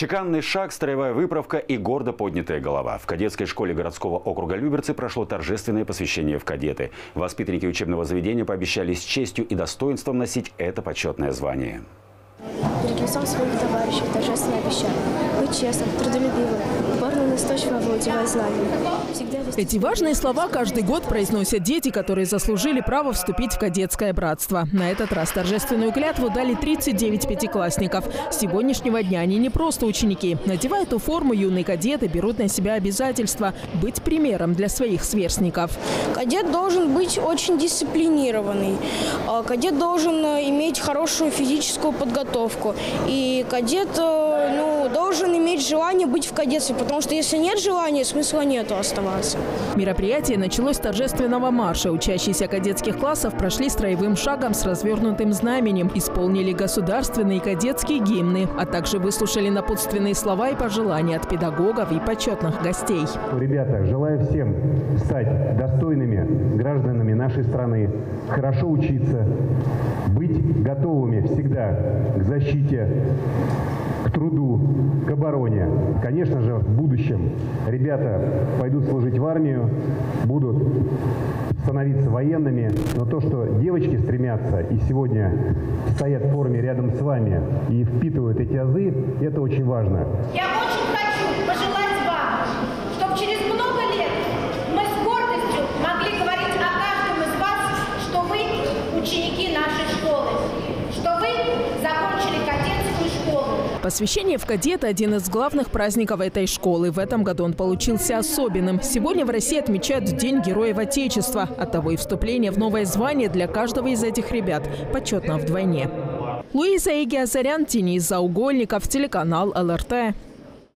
Чеканный шаг, строевая выправка и гордо поднятая голова. В кадетской школе городского округа Люберцы прошло торжественное посвящение в кадеты. Воспитанники учебного заведения пообещали с честью и достоинством носить это почетное звание. Перед лицом своих товарищей торжественно обещаю быть честным, трудолюбивым, упорно, настойчиво овладевать знаниями. Эти важные слова каждый год произносят дети, которые заслужили право вступить в кадетское братство. На этот раз торжественную клятву дали 39 пятиклассников. С сегодняшнего дня они не просто ученики. Надевая эту форму, юные кадеты берут на себя обязательство быть примером для своих сверстников. Кадет должен быть очень дисциплинированный. Кадет должен иметь хорошую физическую подготовку. И кадет должен иметь желание быть в кадетстве, потому что если нет желания, смысла нету оставаться. Мероприятие началось с торжественного марша. Учащиеся кадетских классов прошли строевым шагом с развернутым знаменем, исполнили государственные и кадетские гимны, а также выслушали напутственные слова и пожелания от педагогов и почетных гостей. Ребята, желаю всем стать достойными гражданами нашей страны, хорошо учиться, быть готовыми всегда к защите, к труду, к обороне. Конечно же, в будущем ребята пойдут служить в армию, будут становиться военными. Но то, что девочки стремятся и сегодня стоят в форме рядом с вами и впитывают эти азы, это очень важно. Я очень хочу пожелать вам, чтобы через много лет мы с гордостью могли говорить о каждом из вас, что вы ученики нашей школы, что вы закончили кадетскую школу. Посвящение в кадеты – один из главных праздников этой школы. В этом году он получился особенным. Сегодня в России отмечают День Героев Отечества. Оттого и вступление в новое звание для каждого из этих ребят почетно вдвойне. Луиза Игиазарян, Денис Заугольников, телеканал ЛРТ.